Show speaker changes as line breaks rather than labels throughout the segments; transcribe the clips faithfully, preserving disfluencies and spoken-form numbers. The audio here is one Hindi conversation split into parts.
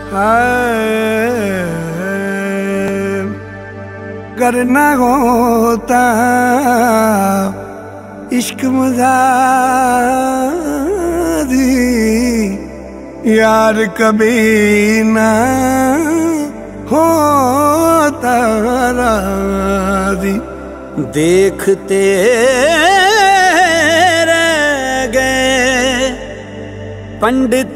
करना होता इश्क मज़ारी यार कभी ना होता राज़ी।
देखते रह गए पंडित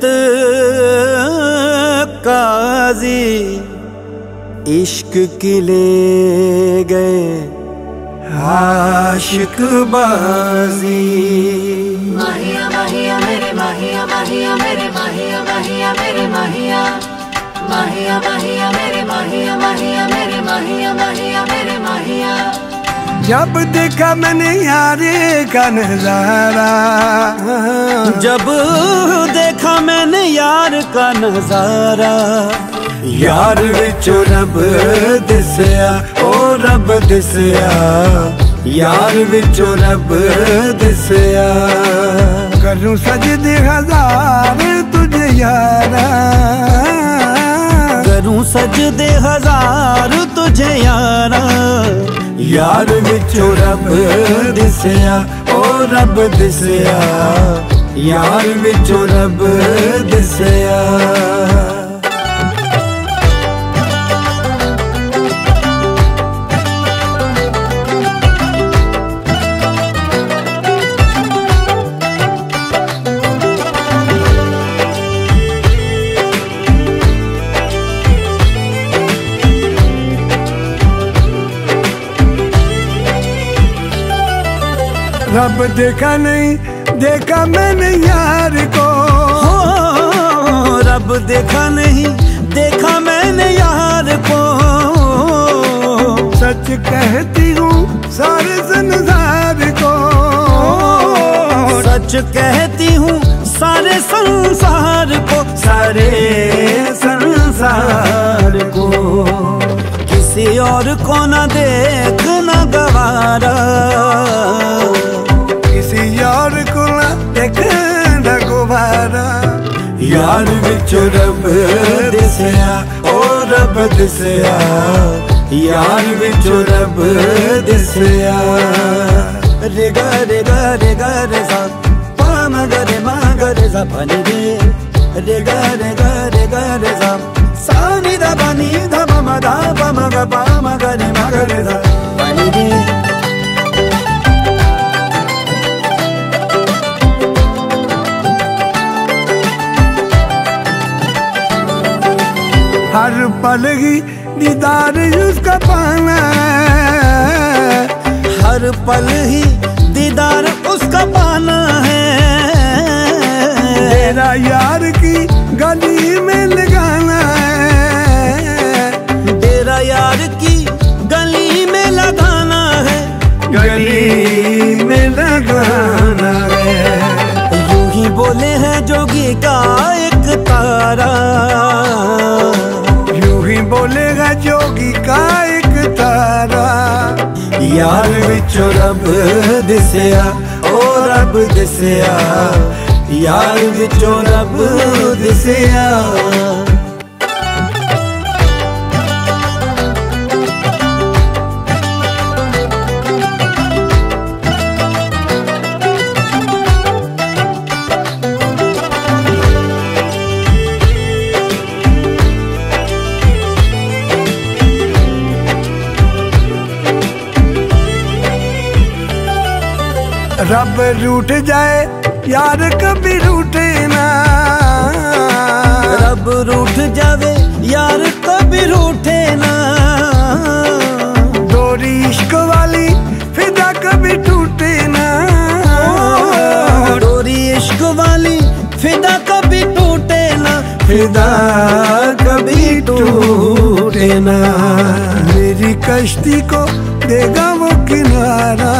काजी, इश्क की ले गए आशिक बाजी।
माहिया माहिया मेरे माहिया माहिया मेरे माहिया माहिया मेरे माहिया माहिया माहिया मेरे माहिया माहिया मेरे माहिया माहिया मेरे माहिया।
जब देखा मैंने यारे का नजारा,
जब देखा मैंने यार का नजारा,
यार विचो रब दिसया ओ रब दिसया, यार विचो रब दिसया। करूं सजदे हजार तुझे यारा,
करूं सजदे हजार तुझे यारा,
यार विचो रब दिसया ओ रब दिसया, यार विचो रब दिसया। रब देखा नहीं देखा मैंने यार को,
हो रब देखा नहीं देखा मैंने यार को।
सच कहती हूँ सारे संसार को,
सच कहती हूँ सारे संसार को,
सारे संसार को।
किसी और को न देखना गवारा,
किसी यार को ना देखना गुबारा। यार विचो रब दिसया ओ रब दिसया, यार विचो रब दिसया।
रे गा रे गा रे गा रे सा पा म ग रे मा ग रे सा प नि रे, रे गा रे गा रे गा रे सा सा नि ध प नि ध प म ध प म ग प म ग रे मा ग रे सा प नि रे।
हर पल ही दीदार उसका पाना है,
हर पल ही दीदार उसका पाना है।
तेरा यार की गली में लगाना है,
तेरा यार की गली में लगाना है,
गली में लगाना है।
यूं ही बोले हैं जोगी का एक तारा,
बोलेगा जोगी का एक तारा। यार विचो रब दिसया ओ रब दिसया, यार विचो रब दिसया। रब रूठ जाए यार कभी रूठे ना,
रब रूठ जावे यार कभी रूठे ना।
डोरी इश्क वाली फिदा कभी टूटे ना,
डोरी इश्क वाली फिदा कभी टूटे ना,
फिदा कभी टूटे ना। मेरी कश्ती को देगा वो किनारा,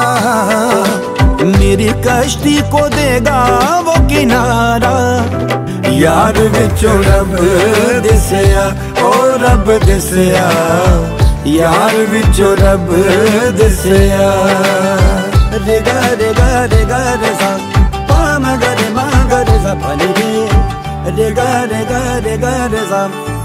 मेरी कश्ती को देगा वो किनारा।
यार विचो रब दिसया ओ रब दिसया, यार विचो रब दिसया।
रे गा रे गा रे गा रे सा पा म ग रे मा ग रे सा प नि रे, रे रे गा रे गा रे गा रे सा